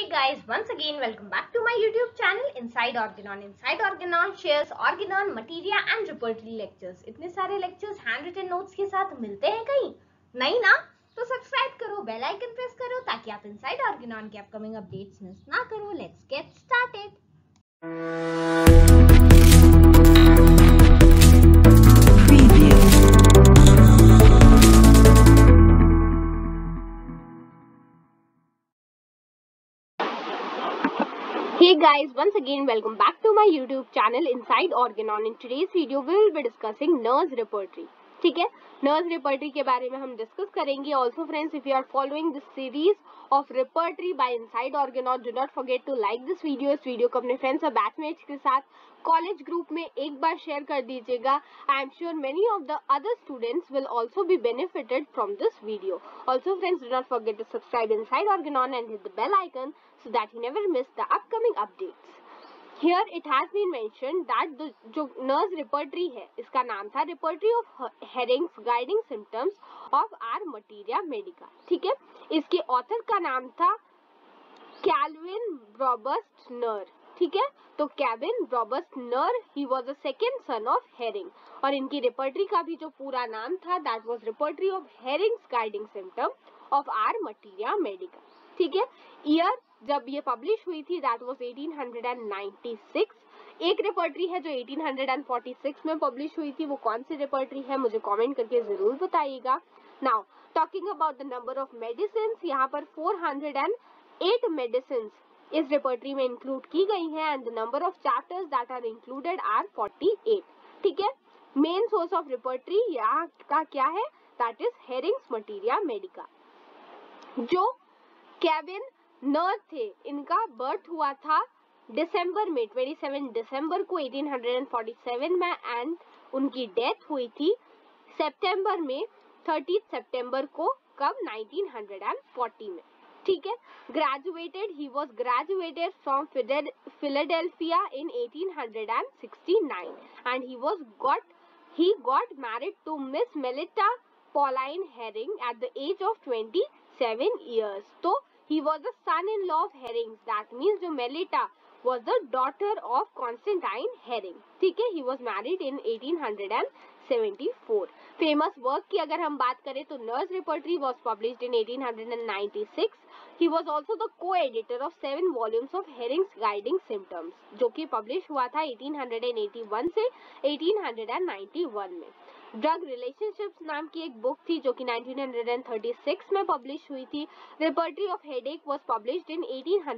guys, once again welcome back to my YouTube channel Inside Organon. Inside Organon shares Organon, materia and repertory lectures. इतने सारे lectures handwritten notes के साथ मिलते हैं कहीं? नहीं ना? तो सब्सक्राइब करो, बेल आइकन प्रेस करो ताकि आप Inside Organon के अपकमिंग अपडेट्स मिस ना करो. Let's get started. Hey guys, once again welcome back to my YouTube channel Inside Organon. In today's video we will be discussing nurse repertory. ठीक है, nurse repertory के बारे में हम discuss करेंगे. Also friends, if you are following this series of repertory by Inside Organon, do not forget to like this video. इस video को अपने फ्रेंड्स और बैचमेट्स के साथ कॉलेज ग्रुप में एक बार शेयर कर दीजिएगा. I am sure many of the other students will also be benefited from this video. Also friends, do not forget to subscribe Inside Organon and hit the bell icon so that you never miss the upcoming updates. Here it has been mentioned that the जो nurse repertory है, इसका नाम था repertory of Herring's guiding symptoms of our materia medica. ठीक है, इसके author का नाम था कैल्विन रॉबर्टसनर. ठीक है, तो कैल्विन रॉबर्टसनर, he was the second son of Hering. और इनकी रिपर्टरी का भी जो पूरा नाम था that was repertory of Hering's guiding symptom of our materia medica. ठीक है, ईयर जब ये पब्लिश हुई थी दैट वाज 1896. एक रिपर्टरी है जो 1846 में पब्लिश हुई थी. वो कौन सी रिपर्टरी है मुझे कमेंट करके जरूर बताइएगा. Now talking about the number of medicine, यहाँ पर 408 मेडिसिन इस रिपर्टरी में इंक्लूड की गई हैं and the number of chapters that are included are 48. ठीक है, मेन सोर्स ऑफ रिपर्टरी यहाँ का क्या है that is Hering's materia medica. जो केविन नर थे, इनका बर्थ हुआ था दिसंबर में 27 दिसंबर को 1847 में एंड उनकी डेथ हुई थी सितंबर में 30 सितंबर को, कब 1940 में. ठीक है, graduated, he was graduated from Philadelphia in 1869 and he got married to Miss Melita Pauline Herring at the age of 27 years. So he was the son-in-law of Herring. That means जो Melita was the daughter of Constantine Herring. ठीक है, he was married in 1874. Famous work की अगर हम बात करें तो Nurse Repertory was published in 1896. He was also the co-editor of 7 volumes of Herring's Guiding Symptoms, जो कि पब्लिश हुआ था 1881 से 1891 में. ड्रग रिलेशनशिप्स नाम की एक बुक थी जो कि 1936 में पब्लिश हुई थी. Repertory of headache was published in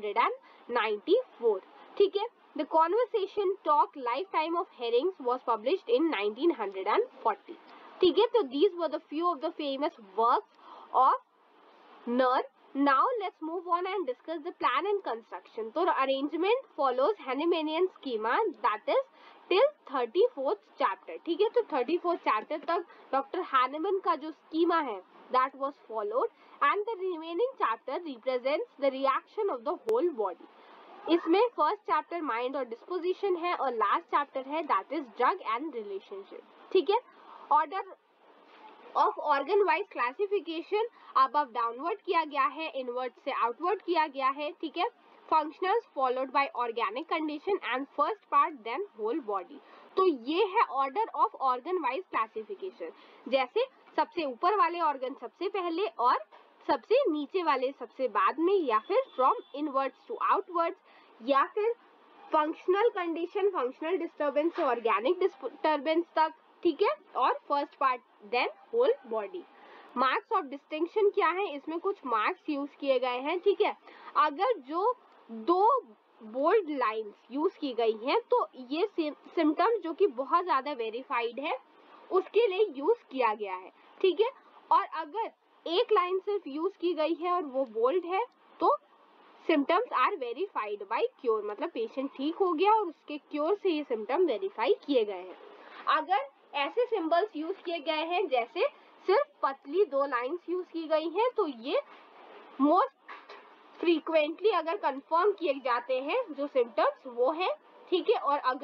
1894. ठीक है, the conversation talk life time of Hering's was published in 1940. ठीक है, तो these were the few of the famous works of Knerr. Now let's move on and discuss the plan and construction. So the arrangement follows Hahnemannian schema, that is till 34th chapter. ठीक है, तो 34th chapter तक doctor Hahnemann का जो schema है that was followed and the remaining chapter represents the reaction of the whole body. इसमें first chapter mind और disposition है और लास्ट चैप्टर है that is drug and relationship. ठीक है, order of organ wise classification above downward किया गया है, इनवर्ड से आउटवर्ड किया गया है. ठीक है, functionals followed by organic condition and first part then whole body. तो ये है order of organ wise classification. जैसे सबसे ऊपर वाले ऑर्गन सबसे पहले और सबसे नीचे वाले सबसे बाद में, या फिर फ्रॉम इनवर्ड्स टू आउटवर्ड्स, या फिर फंक्शनल कंडीशन, फंक्शनल डिस्टर्बेंस से ऑर्गेनिक डिस्टर्बेंस तक. ठीक है, और first part then whole body. Marks of distinction क्या है, इसमें कुछ मार्क्स यूज किए गए हैं. ठीक है, अगर जो 2 बोल्ड लाइंस यूज की गई हैं तो ये सिम्टम्स जो कि बहुत ज्यादा वेरीफाइड है उसके लिए यूज किया गया है. ठीक है, और अगर एक लाइन सिर्फ यूज की गई है और वो बोल्ड है तो symptoms are verified by cure, मतलब पेशेंट ठीक हो गया और उसके क्योर से ये सिम्टम वेरीफाई किए गए हैं. अगर ऐसे सिंबल्स यूज किए गए हैं जैसे सिर्फ पतली 2 लाइंस यूज की गई हैं तो ये मोस्ट फ्रीक्वेंटली अगर कंफर्म किए जाते हैं जो सिम्टम्स वो है. ठीक है, और अगर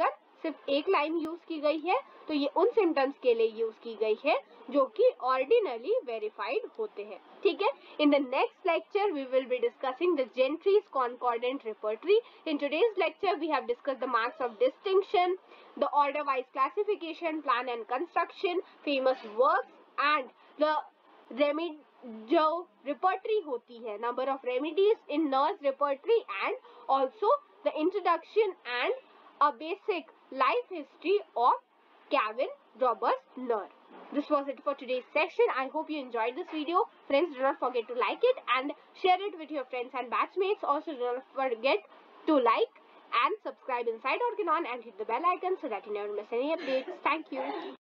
सिर्फ एक लाइन यूज की गई है, तो ये उन सिम्टम्स के लिए यूज की गई है जो कि ऑर्डिनली वेरीफाइड होते हैं, ठीक है। In the next lecture we will be discussing the Gentry's concordant repertory. In today's lecture we have discussed the marks of distinction, the order wise classification, plan and construction, famous works and the remedy जो repertory होती है, number of remedies in nurse repertory and also the introduction and a basic life history of Kevin Roberts Nerve. This was it for today's session. I hope you enjoyed this video. Friends, do not forget to like it and share it with your friends and batchmates. Also, do not forget to like and subscribe Inside Organon and hit the bell icon so that you never miss any updates. Thank you.